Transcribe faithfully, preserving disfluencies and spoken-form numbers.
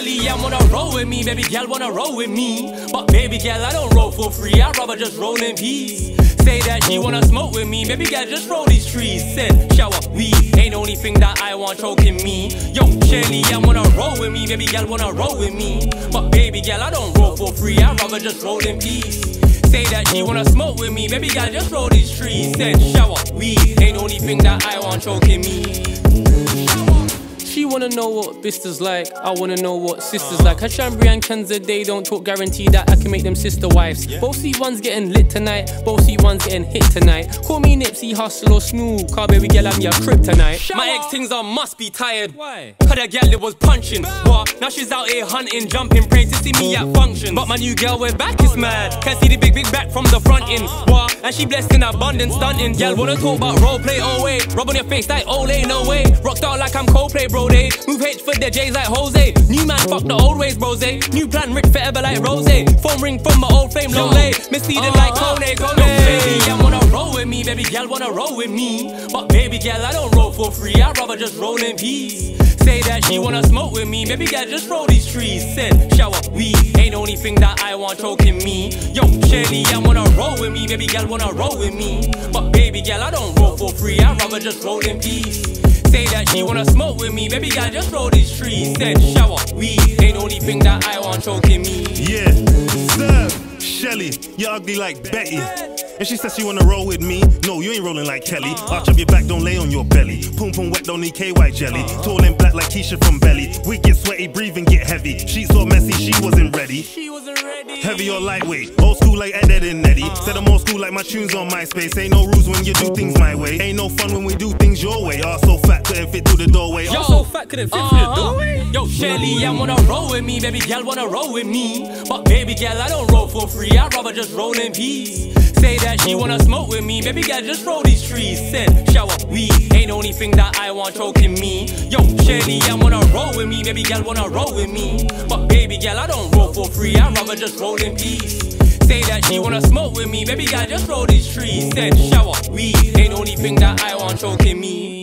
Shelly, I wanna roll with me, baby girl wanna roll with me. But baby girl, I don't roll for free, I'd rather just roll in peace. Say that she wanna smoke with me, baby girl, just roll these trees. Said, shower, weed, ain't the only thing that I want choking me. Yo, Shelly, I wanna roll with me, baby girl wanna roll with me. But baby girl, I don't roll for free, I'd rather just roll in peace. Say that she wanna smoke with me, baby girl, just roll these trees. Said, shower, weed, ain't the only thing that I want choking me. She wanna know what Bista's like, I wanna know what sister's like. Her Chambry and Kenza, they don't talk, guarantee that I can make them sister wives. Both see ones getting lit tonight, both see ones getting hit tonight. Call me Nipsey, Hustle or Snoop, car baby girl, I'm your kryptonite. My ex things are must be tired. Why? Cause that girl it was punching. What? Now she's out here hunting, jumping, praying to see me at functions. But my new girl with back is mad, can't see the big big back from the front in. What? And she blessed in abundance, stunting. Girl wanna talk about role play, oh wait. Rub on your face like Olay, no way. Rockstar like I'm Coldplay, bro. They move H for their J's like Jose. New man fuck the old ways, brose. New plan rich forever like Rose. Phone ring from my old flame, long lay. Misleading uh, like Kone, Kone. Baby, I wanna roll with me, baby girl wanna roll with me. But baby girl, I don't roll for free, I'd rather just roll in peace. Say that she wanna smoke with me, baby girl, just roll these trees. Said, shower, weed, ain't the only thing that I want choking me. Yo, Shelly, I wanna roll with me, baby girl wanna roll with me. But baby girl, I don't roll for free, I'd rather just roll in peace. Say that she wanna smoke with me, baby girl, just roll these trees. Said, shower, weed, ain't the only thing that I want choking me. Yeah, serve, Shelly, you're ugly like Betty. And she says she wanna roll with me. No, you ain't rolling like Kelly. Arch up your back, don't lay on your belly. Pum pum wet, don't need K Y jelly. Tall and black like Keisha from Belly. We get sweaty, breathing get heavy. Sheets so messy, she wasn't ready. She wasn't ready. Heavy or lightweight, old school like Ed, Ed and Eddie. Said I'm old school like my tunes on MySpace. Ain't no rules when you do things my way. Ain't no fun when we do things your way. Ass so fat couldn't fit through the doorway. Yo, so fat couldn't fit uh -huh. through the doorway. Yo, Shelly, I wanna roll with me, baby girl wanna roll with me. But baby girl, I don't roll for free, I'd rather just roll in peace. Say that she wanna smoke with me, baby girl, just roll these trees. Said, shower, weed, ain't the only thing that I want choking me. Yo, Shelly, I wanna roll with me, baby girl wanna roll with me. But baby girl, I don't roll for free, I'd rather just roll in peace. Say that she wanna smoke with me, baby girl, just roll these trees. Said, shower, weed, ain't the only thing that I want choking me.